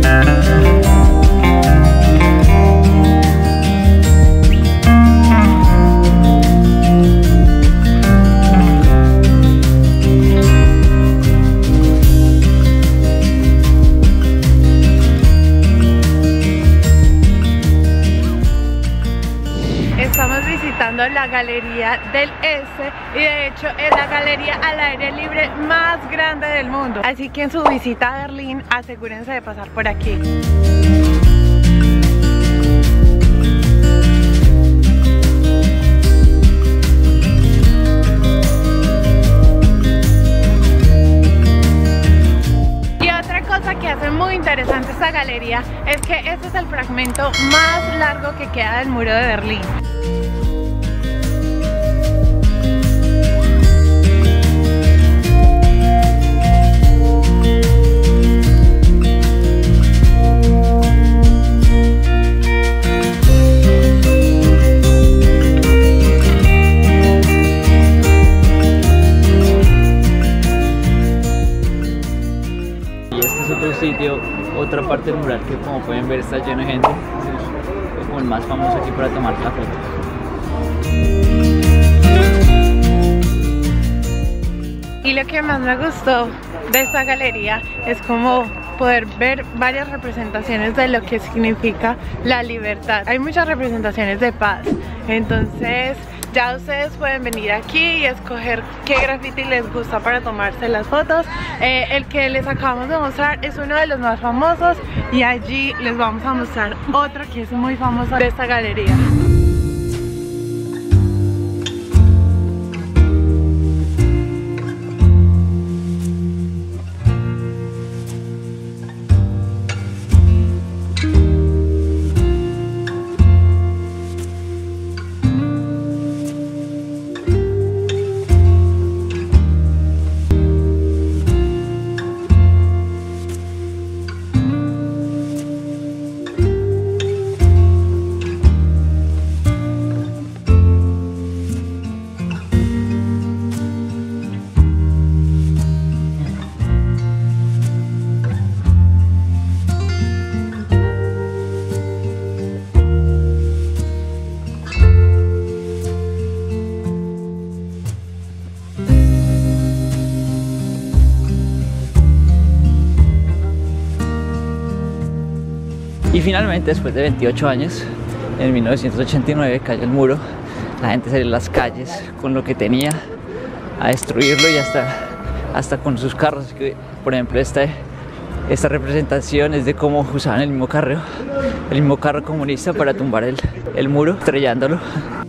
La galería del S, y de hecho es la galería al aire libre más grande del mundo, así que en su visita a Berlín asegúrense de pasar por aquí. Y otra cosa que hace muy interesante esta galería es que este es el fragmento más largo que queda del muro de Berlín. Sitio, otra parte del mural que, como pueden ver, está lleno de gente. Es como el más famoso aquí para tomar la foto. Y lo que más me gustó de esta galería es como poder ver varias representaciones de lo que significa la libertad. Hay muchas representaciones de paz, entonces ya ustedes pueden venir aquí y escoger qué graffiti les gusta para tomarse las fotos. El que les acabamos de mostrar es uno de los más famosos, y allí les vamos a mostrar otro que es muy famoso de esta galería. Y finalmente, después de 28 años, en 1989 cayó el muro. La gente salió a las calles con lo que tenía a destruirlo, y hasta con sus carros. Por ejemplo, esta representación es de cómo usaban el mismo carro comunista para tumbar el muro, estrellándolo.